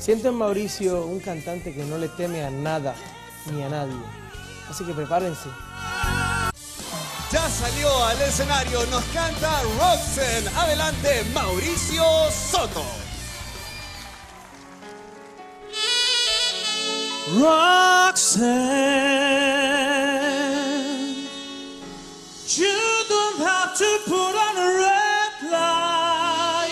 Siento en Mauricio un cantante que no le teme a nada ni a nadie. Así que prepárense. Ya salió al escenario, nos canta Roxanne. Adelante, Mauricio Soto. Roxanne, you don't have to put on a red light.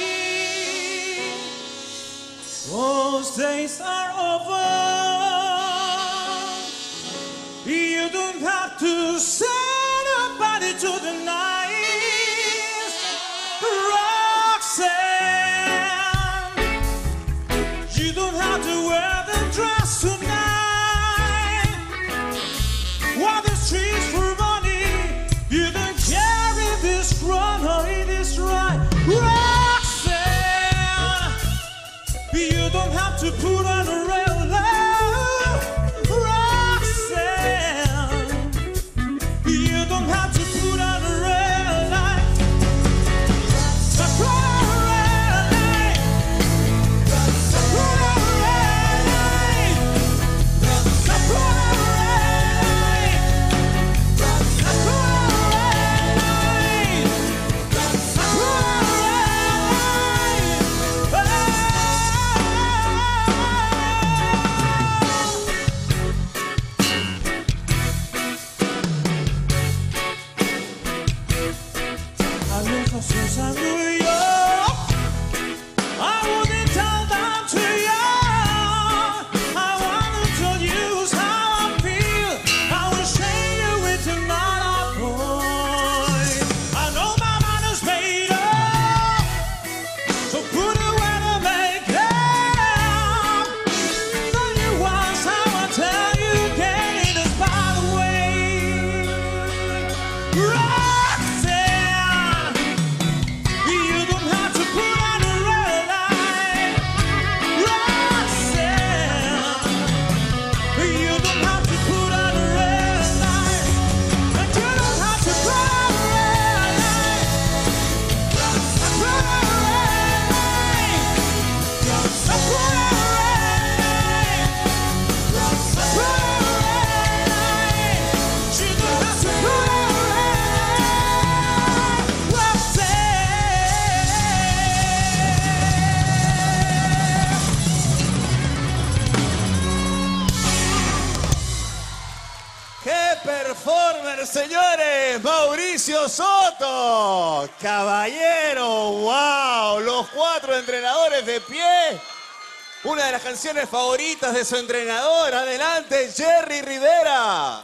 Those days are over. You don't have to send nobody to the night. Roxanne, you don't have to wear the dress tonight. While the streets were running, you don't carry this crown or it is right. Roxanne, you don't have to put on a real love. Roxanne, you don't have to put on a real light. Put on a real light. Put on a real light. Put on a real since I knew you, I wouldn't tell them to you. I wanna tell you how I feel. I will share you with another boy. I know my mind is made up, so put away the makeup. Tell you once how I tell you again, it is by the way. Roxanne, you don't have to put on a red light. Roxanne, you don't have to put on a red light. And you don't have to put on a red light. Put on a red light. Put on a red light. Put on a red light. You don't have to put on a red light. ¡Qué performer, señores! Mauricio Soto. Caballero, wow. Los 4 entrenadores de pie. Una de las canciones favoritas de su entrenador. Adelante, Jerry Rivera.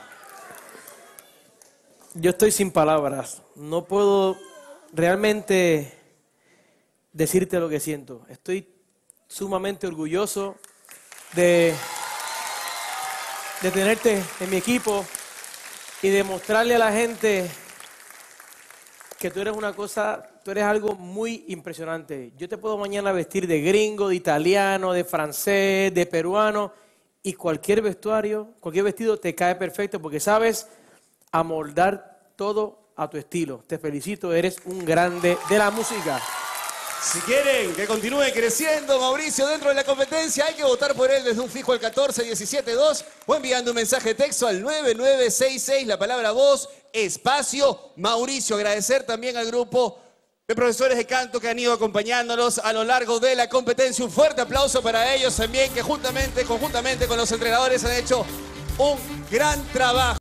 Yo estoy sin palabras. No puedo realmente decirte lo que siento. Estoy sumamente orgulloso de tenerte en mi equipo y demostrarle a la gente que tú eres tú eres algo muy impresionante. Yo te puedo mañana vestir de gringo, de italiano, de francés, de peruano, y cualquier vestuario, cualquier vestido te cae perfecto porque sabes amoldar todo a tu estilo. Te felicito, eres un grande de la música. Si quieren que continúe creciendo Mauricio dentro de la competencia, hay que votar por él desde un fijo al 14172 o enviando un mensaje de texto al 9966, la palabra voz, espacio, Mauricio. Agradecer también al grupo de profesores de canto que han ido acompañándonos a lo largo de la competencia. Un fuerte aplauso para ellos también, que conjuntamente con los entrenadores han hecho un gran trabajo.